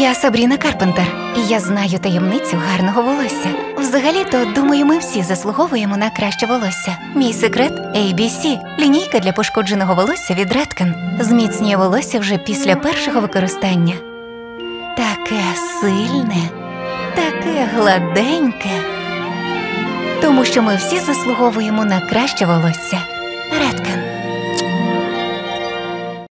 Я Сабріна Карпентер, і я знаю таємницю гарного волосся. Взагалі-то, думаю, ми всі заслуговуємо на краще волосся. Мій секрет – ABC – лінійка для пошкодженого волосся від Redken. Зміцнює волосся вже після першого використання. Таке сильне, таке гладеньке. Тому що ми всі заслуговуємо на краще волосся. Redken.